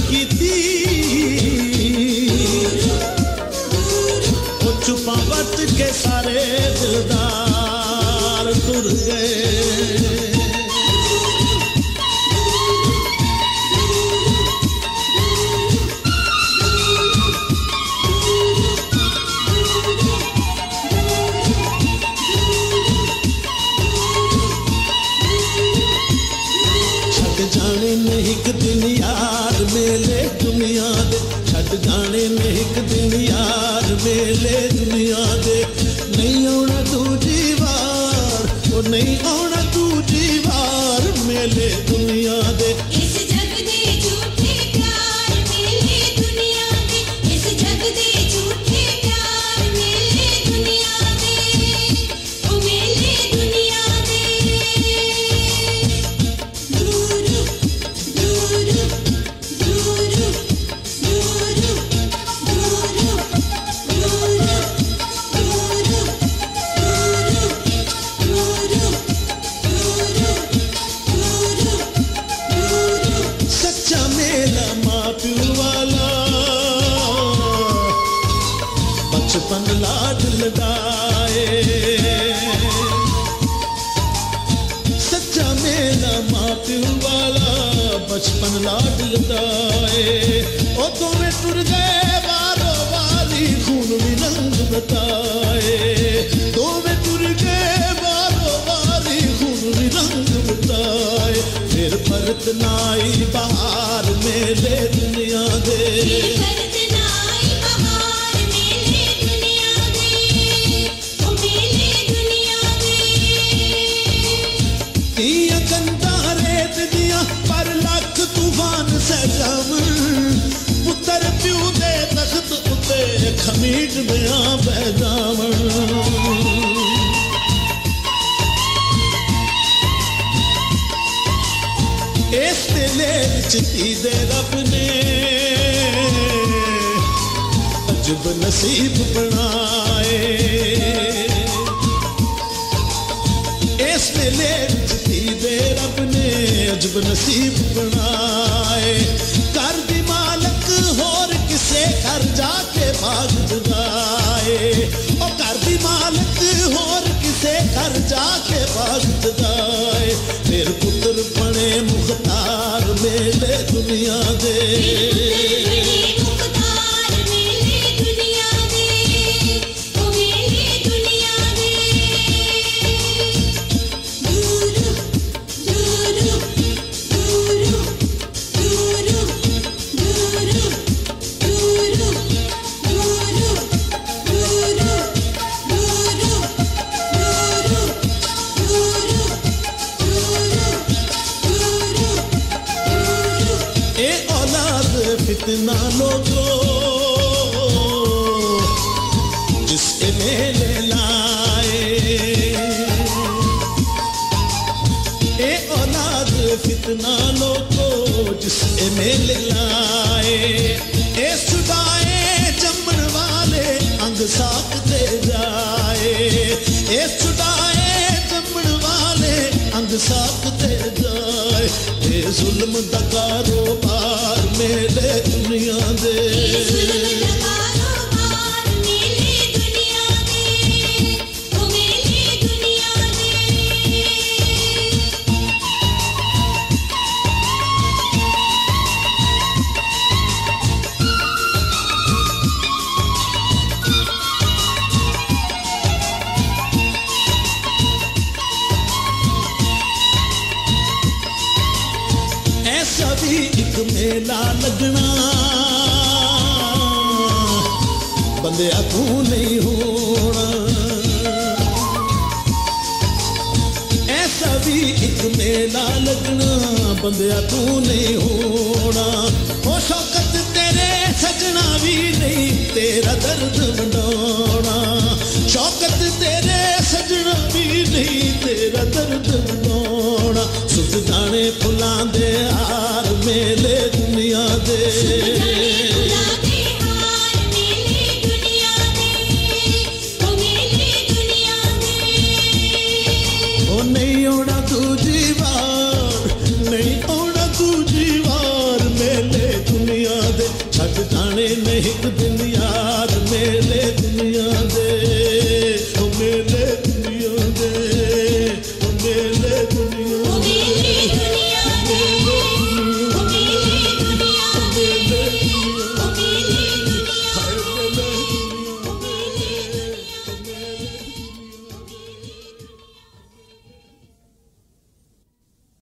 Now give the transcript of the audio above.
की थी वो छुपावट के सारे दिलदार तुर गए। जाने में एक दिन यार मेले दुनिया दे, छट जाने में एक दिन यार मेले दुनिया दे। नहीं आना दूजी बार, वो नहीं आना दूजी बार मेले दुनिया दे। इस जग दे झूठे प्यार मेले दुनिया दे, इस जग दे झूठे प्यार मेले दुनिया दे, ओ मेले दुनिया दे। सच्चा मेला माँ प्यू वाला बचपन लाड लगाए। सच्चा मेला माँ प्यू वाला बचपन लाड लगाए। ओ तुम्हें टुर गए बारो बारी खून भी रंग बताए। तुम्हें टुर गए बारो बारी खून भी रंग बताए। फिर परत नाई बहार मेले दुनिया दे, परत नाई बहार मेले दुनिया दे, ओ मेले दुनिया दे। दिया गंदा रेत दिया पर लख तूफान सहजम, पुत्र प्यू दे तख्त उते खमीज में आ बैजावन। इस दिले चिती दे रब ने अजब नसीब बनाए। इस दिले चिती दे रब ने अजब नसीब बनाए। कर दी मालक होर किसे घर जाके भाग जगाए। ओ कर दी मालक होर किसे घर जाके भाग जगाए। फिर पुत्र बने मुख्तार मेले दुनिया दे, मुख्तार मेले दुनिया दे, ओ मेले दुनिया दे। दूरू दूरू दूरू दूरू दूरू दूरू दूरू दूरू दूरू ए औलाद फितना लोगो जिसके मेले लाए। ए औलाद फितना लोगो जिसके मेले लाए। ए सुदाए जमन वाले अंग साकते जाए। ए सुदाए जमन वाले अंग साकते जाए। ए जुल्म दा कारोबार मेले दुनिया दे, जुल्म दा कारोबार मेले दुनिया दे, ओ मेले दुनिया दे। ऐसा भी एक मेला लगना बंदे तू नहीं होना। ऐसा भी एक मेला लगना बंदे तू नहीं होना। ओ शौकत तेरे सजना भी नहीं तेरा दर्द वंडाना। शौकत तेरे सजना भी नहीं तेरा दर्द वंडाना। सुध जाने फुलां दे हार मेले दुनिया दे,